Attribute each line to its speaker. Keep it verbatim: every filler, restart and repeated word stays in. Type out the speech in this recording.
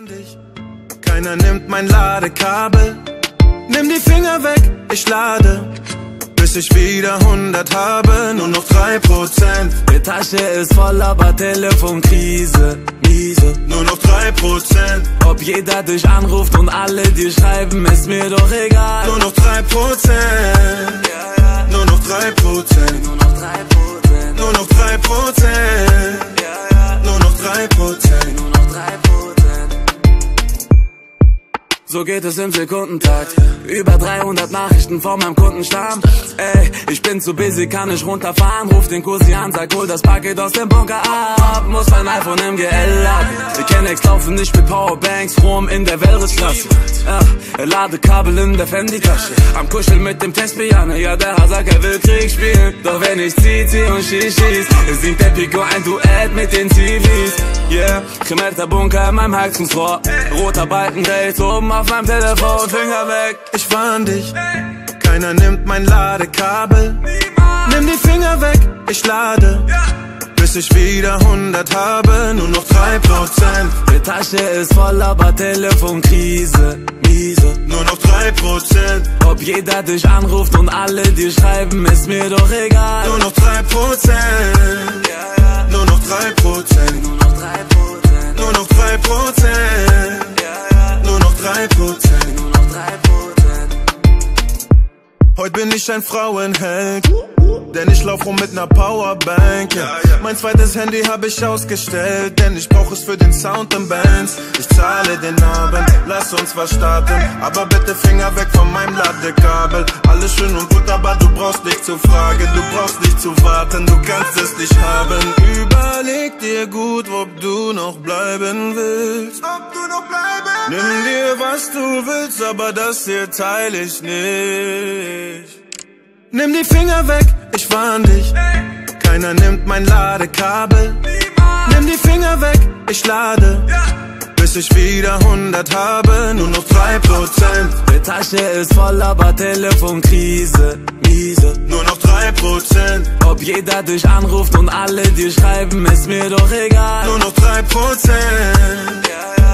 Speaker 1: warn dich, keiner nimmt mein Ladekabel. Nimm die Finger weg, ich lade, bis ich wieder hundert habe, nur noch drei Prozent.
Speaker 2: Die Tasche ist voll, aber Telefonkrise, miese.
Speaker 1: Nur noch drei Prozent.
Speaker 2: Ob jeder dich anruft und alle dir schreiben, ist mir doch egal.
Speaker 1: Nur noch drei Prozent.
Speaker 2: Ja, ja.
Speaker 1: Nur noch drei Prozent.
Speaker 2: Nur noch drei Prozent.
Speaker 1: Nur noch drei Prozent.
Speaker 2: Ja, ja.
Speaker 1: Nur noch drei Prozent.
Speaker 2: Nur noch drei Prozent. So geht es im Sekundentakt. Über dreihundert Nachrichten von meinem Kundenstamm. Ey, ich bin zu busy, kann nicht runterfahren. Ruf den Kursi an, sag, hol das Paket aus dem Bunker ab. Muss mein iPhone im G L laden. Die Kennex laufen nicht mit Powerbanks rum in der Weltklasse. Ja, Ladekabel in der Fendi-Tasche. Am Kuscheln mit dem Tespianer. Ja, der Hasag, er will Krieg spielen. Doch wenn ich zieh, zieh und schieß, schieß, singt der Pico ein Duett mit den T Vs. Yeah, gemerkter Bunker in meinem Heizungsrohr. Roter Balken rechts oben auf meinem Telefon, Finger weg.
Speaker 1: Ich warn dich, keiner nimmt mein Ladekabel. Nimm die Finger weg, ich lade, bis ich wieder hundert habe, nur noch drei Prozent.
Speaker 2: Die Tasche ist voll, aber Telefonkrise, miese.
Speaker 1: Nur noch drei Prozent.
Speaker 2: Ob jeder dich anruft und alle dir schreiben, ist mir doch egal.
Speaker 1: Nur noch drei Prozent.
Speaker 2: Ja, ja.
Speaker 1: Nur noch drei Prozent.
Speaker 2: Nur noch drei Prozent.
Speaker 1: Nur noch drei Prozent.
Speaker 2: Ja, ja.
Speaker 1: Nur noch drei Prozent.
Speaker 2: Nur noch drei Prozent.
Speaker 1: Heute bin ich ein Frauenheld, denn ich lauf rum mit ner Powerbank, yeah. Mein zweites Handy hab ich ausgestellt, denn ich brauch es für den Sound im Bands. Ich zahle den Abend, lass uns was starten, aber bitte Finger weg von meinem Ladekabel. Alles schön und gut, aber du brauchst nicht zu fragen, du brauchst nicht zu warten, du kannst es nicht haben. Überleg dir gut, ob du noch bleiben willst.
Speaker 3: Ob du noch bleiben willst.
Speaker 1: Nimm dir was du willst, aber das hier teile ich nicht. Nimm die Finger weg, ich warn dich, keiner nimmt mein Ladekabel. Nimm die Finger weg, ich lade, bis ich wieder hundert habe, nur noch drei Prozent.
Speaker 2: Die Tasche ist voll, aber Telefonkrise, miese.
Speaker 1: Nur noch drei Prozent.
Speaker 2: Ob jeder dich anruft und alle dir schreiben, ist mir doch egal.
Speaker 1: Nur noch drei Prozent.
Speaker 2: Ja, ja.